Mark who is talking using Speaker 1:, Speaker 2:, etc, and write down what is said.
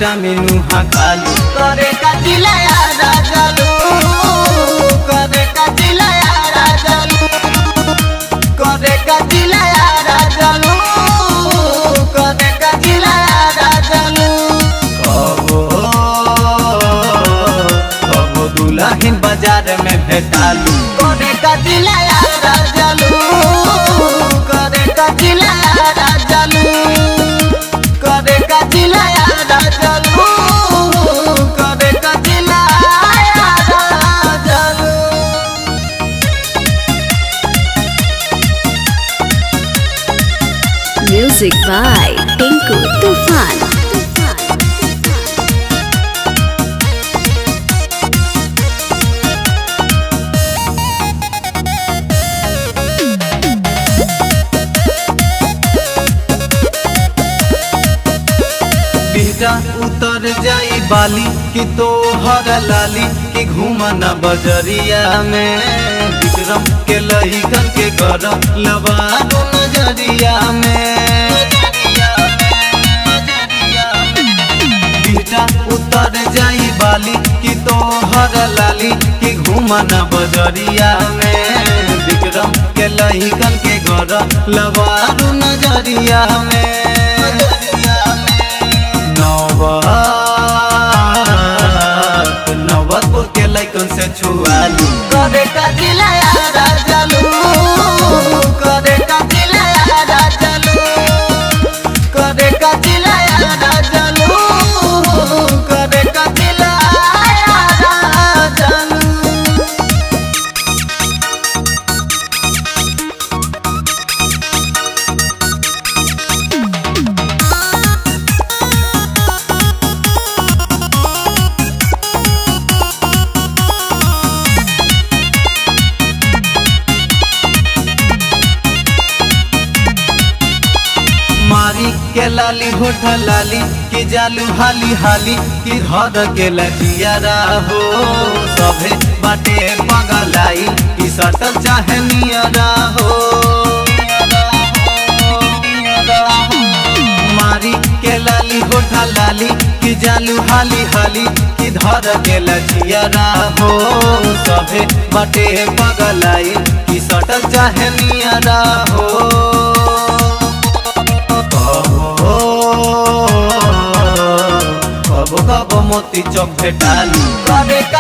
Speaker 1: चामीनू खालू करे का चिलाया राजलू करे का चिलाया राजलू करे का चिलाया राजलू करे का चिलाया राजलू कबो दुल्हन बाजार में भेटालू करे का चिलाया राजलू करे का चिलाया राजलू करे का चिलाया राजलू करे का चिलाया Rajlu.
Speaker 2: Music by Tinku Tufan.
Speaker 1: उतर जाई बाली कि तो हर लाली कि घूमना बजरिया में विक्रम के लहिकन के घर लबारू नजरिया में बेटा उतर जाई बाली कि तो हर लाली कि घूमना बजरिया में विक्रम के लहिकन के घर लबारू नजरिया में नवतपुर के लइकन से छुआलू करे का चिलाया राजलू करे का चिलाया राजलू करे का चिलाया राजलू करे का चिलाया राजलू। मारी के लाली होठ लाली कि जालू हाली हाली कि घर के लजियारा हो सभे बाटे पगलाई कि सटल चाहे नियरा हो मारी के लाली होठ लाली कि जालू हाली हाली कि धर के लजियारा हो सभे बाटे पगलाई कि सटल चाहे नियरा हो कबो कबो मोती चौक भेटालू करे का